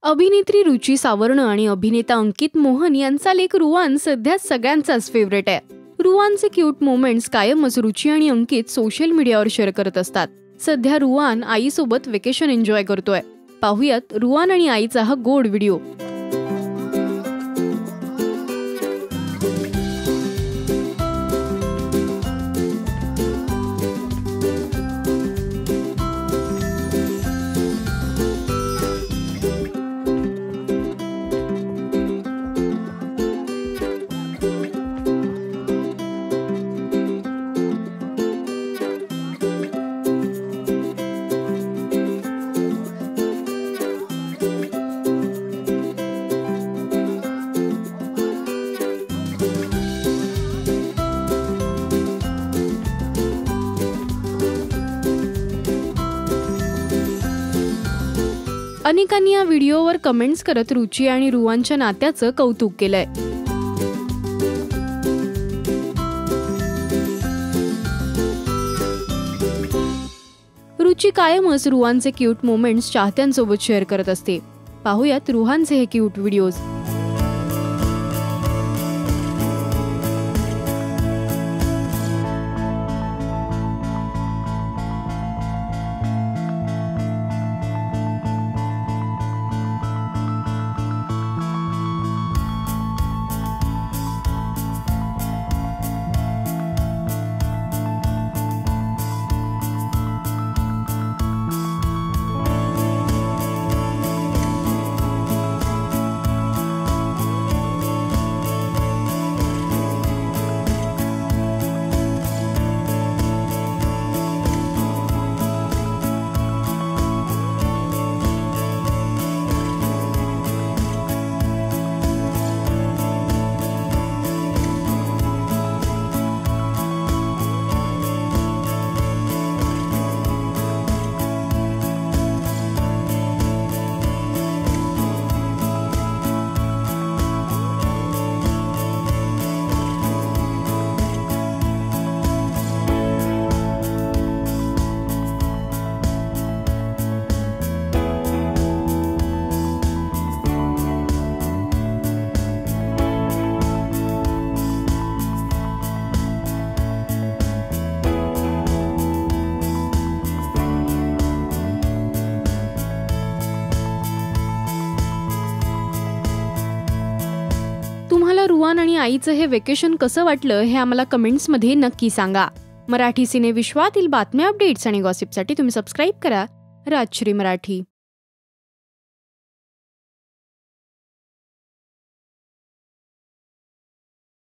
अभिनेत्री रुची सावर्ण आणि अभिनेता अंकित मोहन यांचा लेक रुवान सध्या सगळ्यांचाच फेवरेट आहे. रुवानचे क्यूट मोमेंट्स कायमच रुची आणि अंकित सोशल मीडियावर शेअर करत असतात. सध्या रुवान आईसोबत वेकेशन एन्जॉय करतोय. पाहुयात रुवान आणि आईचा हा गोड व्हिडिओ. अनेकांनी या व्हिडिओवर कमेंट्स करत रुची आणि रुवानच्या नात्याचं कौतुक केलंय. रुची कायमच रुवानचे क्यूट मोमेंट्स चाहत्यांसोबत शेअर करत असते. पाहुयात रुहानचे हे क्यूट व्हिडिओज. तुम्हाला रुवान आणि आईचं हे वेकेशन कसं वाटलं हे आम्हाला कमेंट्समध्ये नक्की सांगा. मराठी सिने विश्वातील बातम्या, अपडेट्स आणि गॉसिपसाठी तुम्ही सबस्क्राईब करा राजश्री मराठी.